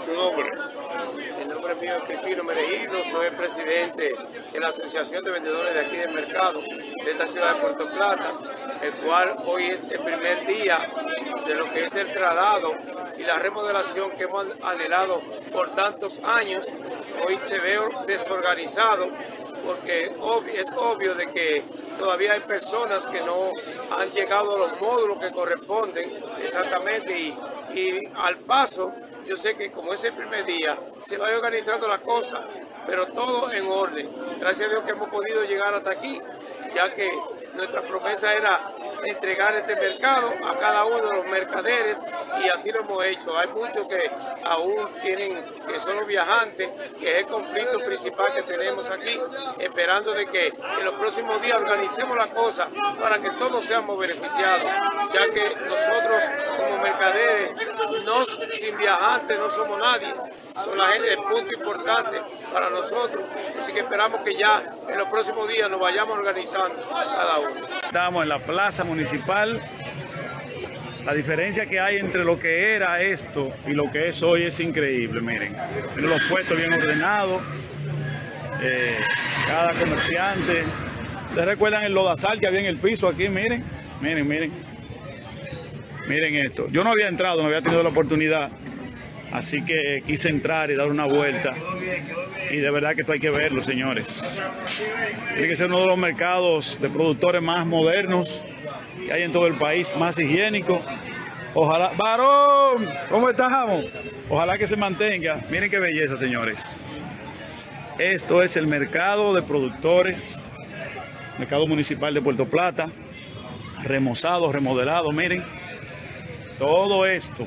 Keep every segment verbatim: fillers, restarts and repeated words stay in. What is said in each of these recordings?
Tu nombre. El nombre mío es Cristino Merejido, soy el presidente de la Asociación de Vendedores de aquí del mercado de esta ciudad de Puerto Plata, el cual hoy es el primer día de lo que es el traslado y la remodelación que hemos anhelado por tantos años. Hoy se ve desorganizado porque es obvio de que todavía hay personas que no han llegado a los módulos que corresponden exactamente y, y al paso, yo sé que como es el primer día, se va organizando la cosa, pero todo en orden. Gracias a Dios que hemos podido llegar hasta aquí, ya que nuestra promesa era entregar este mercado a cada uno de los mercaderes y así lo hemos hecho. Hay muchos que aún tienen, que son los viajantes, que es el conflicto principal que tenemos aquí, esperando de que en los próximos días organicemos la cosa para que todos seamos beneficiados, ya que nosotros como mercaderes, no, sin viajantes no somos nadie. Son la gente, el punto importante para nosotros, así que esperamos que ya en los próximos días nos vayamos organizando cada uno. Estamos en la plaza municipal. La diferencia que hay entre lo que era esto y lo que es hoy es increíble. Miren, miren los puestos bien ordenados, eh, cada comerciante. ¿Ustedes recuerdan el lodazal que había en el piso aquí? Miren, miren, miren. Miren esto. Yo no había entrado, no había tenido la oportunidad. Así que quise entrar y dar una vuelta. Y de verdad que esto hay que verlo, señores. Tiene que ser uno de los mercados de productores más modernos que hay en todo el país, más higiénico. Ojalá... ¡Varón! ¿Cómo estamos? Ojalá que se mantenga. Miren qué belleza, señores. Esto es el mercado de productores, mercado municipal de Puerto Plata. Remozado, remodelado, miren. Todo esto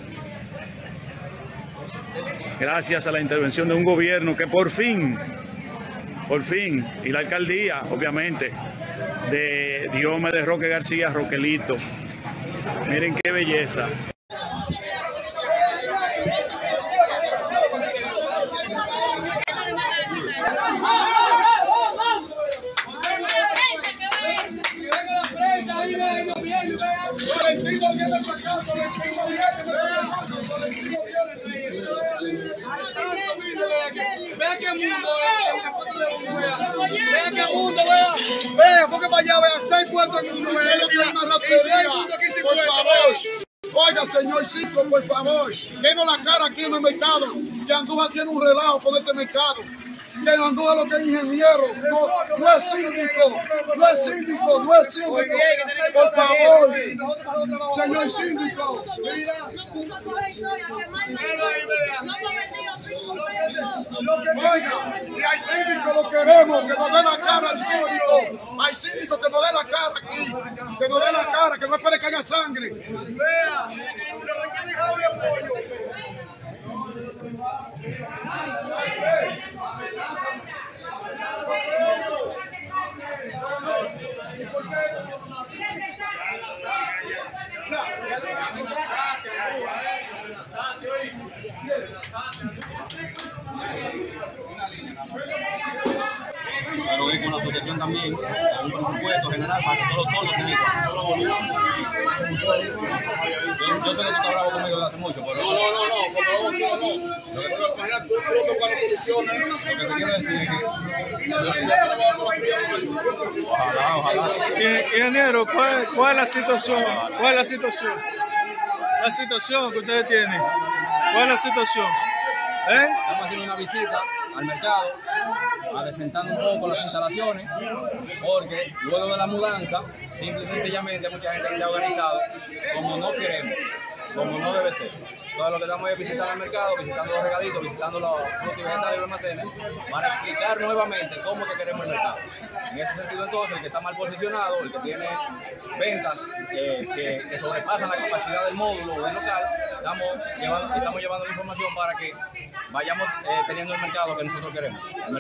gracias a la intervención de un gobierno que por fin, por fin, y la alcaldía, obviamente, de Diomedes Roque García, Roquelito. Miren qué belleza. Vea qué mundo, vea qué mundo, vea, vea, porque para allá, vea, seis puestos en uno, vea, por favor. Oiga, señor Cinco, por favor, denos la cara aquí en el mercado, que Andújar tiene un relajo con este mercado. Que Andújar lo que es ingeniero, no, no es síndico, no es síndico, no es síndico. Por favor, señor síndico. Oiga, y hay síndico lo queremos, que nos dé la cara al síndico. Hay síndico que nos dé la cara aquí, que nos dé la cara, que no espere que haya sangre. Vea, pero hay que dejarle apoyo. Pero es con la asociación también, un presupuesto general para que todos todos tengan igual. Yo, yo sé que tú estás bravo conmigo desde hace mucho, pero no, no, no, no, por favor, no, no. Lo que tú imaginas, tú pronto cuando soluciones, lo que te quiero decir es que ojalá, ojalá. Ingeniero, ¿cuál, ¿cuál es la situación? ¿Cuál es la situación? La situación que ustedes tienen. ¿Cuál es la situación? ¿Eh? Estamos haciendo una visita al mercado, adecentando un poco las instalaciones, porque luego de la mudanza, simple y sencillamente mucha gente se ha organizado como no queremos, como no debe ser. Todo lo que estamos es visitando el mercado, visitando los regaditos, visitando los frutos y vegetales y los almacenes, para explicar nuevamente cómo que queremos el mercado. En ese sentido, entonces, el que está mal posicionado, el que tiene ventas eh, que, que sobrepasan la capacidad del módulo o del local, estamos llevando, estamos llevando la información para que vayamos eh, teniendo el mercado que nosotros queremos.